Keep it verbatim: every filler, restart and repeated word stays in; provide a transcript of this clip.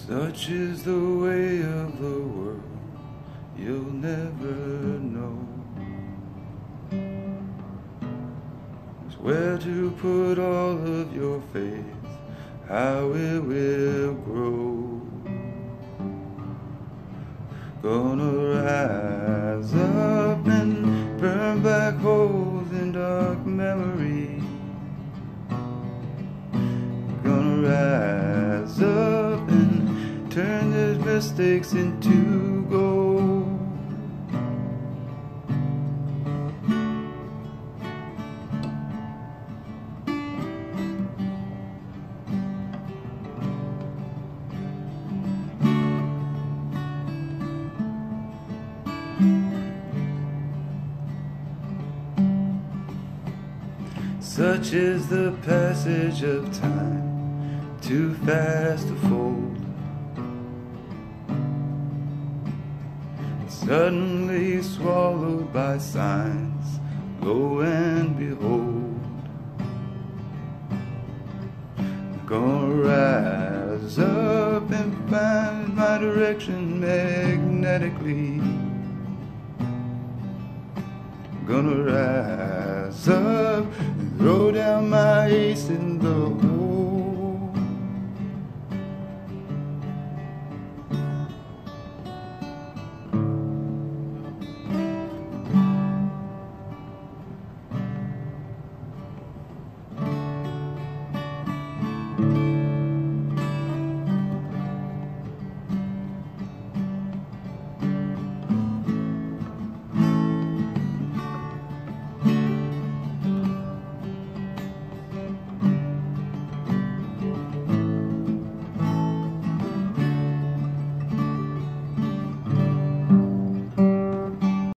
Such is the way of the world, you'll never know just where to put all of your faith, how it will grow. Gonna rise up and burn black holes in dark memory. Gonna rise up and turn these mistakes into gold. Such is the passage of time, too fast to fold. Suddenly swallowed by signs, lo and behold. I'm gonna rise up and find my direction magnetically. Gonna rise up and throw down my ace in the